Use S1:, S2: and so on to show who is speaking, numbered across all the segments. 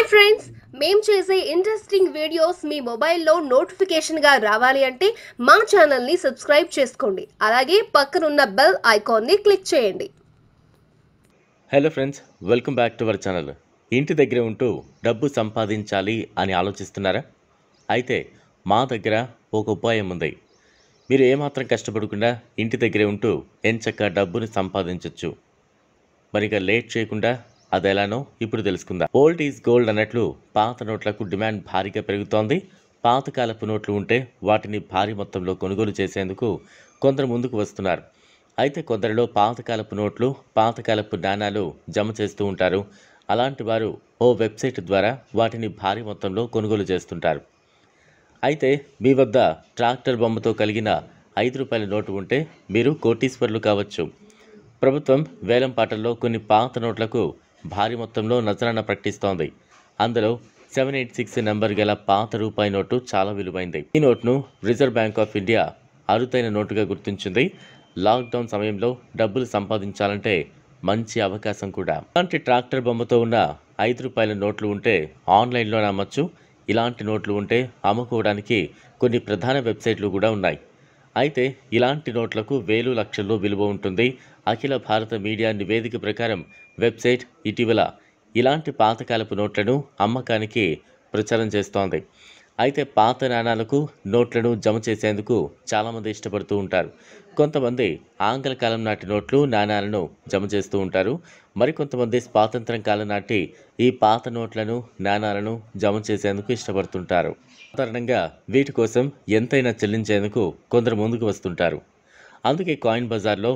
S1: Hi friends, మేము చేసే interesting videos మీ మొబైల్లో నోటిఫికేషన్గా రావాలి అంటే మా ఛానల్ని సబ్స్క్రైబ్ చేసుకోండి. అలాగే పక్కనున్న బెల్ ఐకాన్ని క్లిక్ చేయండి.
S2: Hello friends, welcome back to our channel. ఇంటి దగ్గర ఉంటూ డబ్బు సంపాదించాలి అని ఆలోచిస్తున్నారా? అయితే మా దగ్గర ఒక ఉపాయం ఉంది. మీరు ఏమాత్రం కష్టపడకుండా ఇంటి దగ్గరే ఉంటూ ఎంచక్కా డబ్బుని సంపాదించవచ్చు. మరిక లేట్ చేయకుండా అది ఎలానో ఇప్పుడు తెలుసుకుందాం. ఓల్డ్ ఈజ్ గోల్డ్ అన్నట్లు పాత నోట్లకు డిమాండ్ భారీగా పెరుగుతోంది. పాతకాలపు నోట్లు ఉంటే వాటిని భారీ మొత్తంలో కొనుగోలు చేసేందుకు కొందరు ముందుకు వస్తున్నారు. అయితే కొందరిలో పాతకాలపు నోట్లు, పాతకాలపు నాణాలు జమ చేస్తూ ఉంటారు. అలాంటి వారు ఓ వెబ్సైట్ ద్వారా వాటిని భారీ మొత్తంలో కొనుగోలు చేస్తుంటారు. అయితే మీ వద్ద ట్రాక్టర్ బొమ్మతో కలిగిన ₹5 నోటు ఉంటే మీరు కోటీశ్వరులు కావచ్చు. ప్రభుత్వం వేలం పాటల్లో కొన్ని పాత నోట్లకు భారీ మొత్తంలో నజరానా ప్రకటిస్తోంది. అందులో 786 నెంబర్ గల పాత రూపాయి నోటు చాలా విలువైంది. ఈ నోట్ను రిజర్వ్ బ్యాంక్ ఆఫ్ ఇండియా అరుదైన నోటుగా గుర్తించింది. లాక్డౌన్ సమయంలో డబ్బులు సంపాదించాలంటే మంచి అవకాశం కూడా. ఇలాంటి ట్రాక్టర్ బొమ్మతో ఉన్న ₹5 నోట్లు ఉంటే ఆన్లైన్లో అమ్మచ్చు. ఇలాంటి నోట్లు ఉంటే అమ్ముకోవడానికి కొన్ని ప్రధాన వెబ్సైట్లు కూడా ఉన్నాయి. అయితే ఇలాంటి నోట్లకు వేలు లక్షల్లో విలువ ఉంటుంది. అఖిల భారత మీడియా నివేదిక ప్రకారం వెబ్సైట్ ఇటీవల ఇలాంటి పాతకాలపు నోట్లను అమ్మకానికి ప్రచారం చేస్తోంది. అయితే పాత నాణాలకు నోట్లను జమ చేసేందుకు చాలామంది ఇష్టపడుతూ ఉంటారు. కొంతమంది ఆంగ్ల కాలం నాటి నోట్లు, నాణాలను జమ చేస్తూ ఉంటారు. మరికొంతమంది స్వాతంత్రం కాలం నాటి ఈ పాత నోట్లను, నాణాలను జమ చేసేందుకు ఇష్టపడుతుంటారు. సాధారణంగా వీటి కోసం ఎంతైనా చెల్లించేందుకు కొందరు ముందుకు వస్తుంటారు. అందుకే కాయిన్ బజార్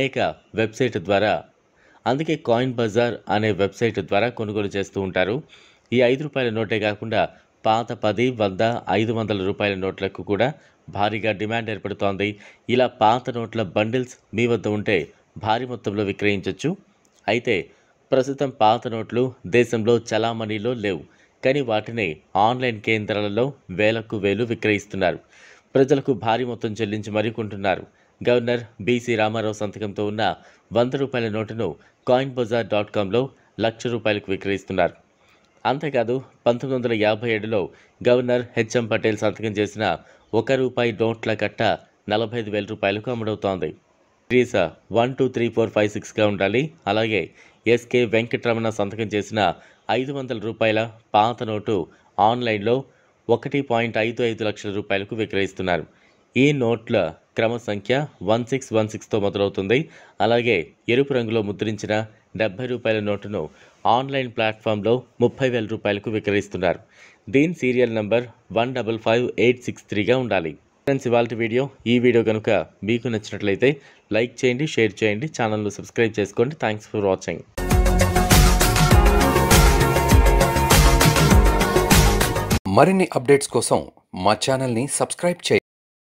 S2: అనే వెబ్సైట్ ద్వారా కొనుగోలు చేస్తూ ఉంటారు. ఈ ₹5 నోటే కాకుండా పాత 10, 100, ₹500 నోట్లకు కూడా భారీగా డిమాండ్ ఏర్పడుతోంది. ఇలా పాత నోట్ల బండిల్స్ మీ వద్ద ఉంటే భారీ మొత్తంలో విక్రయించవచ్చు. అయితే ప్రస్తుతం పాత నోట్లు దేశంలో చలామణిలో లేవు. కానీ వాటిని ఆన్లైన్ కేంద్రాలలో వేలకు వేలు విక్రయిస్తున్నారు. ప్రజలకు భారీ మొత్తం చెల్లించి మరీ కొంటున్నారు. గవర్నర్ బీసీ రామారావు సంతకంతో ఉన్న ₹100 నోటును coinbazaar.comలో ₹1,00,000 విక్రయిస్తున్నారు. అంతేకాదు 1957లో గవర్నర్ హెచ్ఎం పటేల్ సంతకం చేసిన ₹1 నోట్ల కట్ట ₹45,000 అమ్ముడవుతోంది. సిరీస్ 1, 2, 3, 4, 5, 6గా ఉండాలి. అలాగే ఎస్కే వెంకటరమణ సంతకం చేసిన ₹500 పాత నోటు ఆన్లైన్లో ₹1.55 లక్షల విక్రయిస్తున్నారు. ఈ నోట్ల క్రమ సంఖ్య 1616తో మొదలవుతుంది. అలాగే ఎరుపు రంగులో ముద్రించిన ₹70 నోటును ఆన్లైన్ ప్లాట్ఫామ్లో ₹30,000 విక్రయిస్తున్నారు. దీని సీరియల్ నంబర్ 155863గా ఉండాలి. ఫ్రెండ్స్, ఇవాల్టి వీడియో. ఈ వీడియో కనుక మీకు నచ్చినట్లయితే లైక్ చేయండి, షేర్ చేయండి, ఛానల్ను సబ్స్క్రైబ్ చేసుకోండి. Thanks for watching.
S3: మరిన్ని అప్డేట్స్ కోసం మా ఛానల్ని సబ్స్క్రైబ్ చేయండి.